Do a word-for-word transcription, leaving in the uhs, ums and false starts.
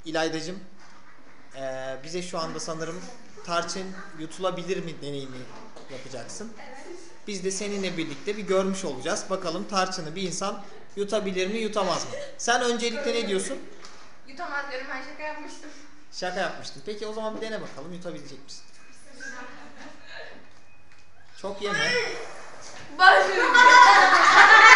İlaydacığım, ee, bize şu anda sanırım tarçın yutulabilir mi deneyimi yapacaksın. Biz de seninle birlikte bir görmüş olacağız. Bakalım tarçını bir insan yutabilir mi, yutamaz mı? Sen öncelikle ne diyorsun? Yutamaz diyorum, ben şaka yapmıştım. Şaka yapmıştın. Peki o zaman bir dene bakalım, yutabilecek misin? Çok yeme. Başım.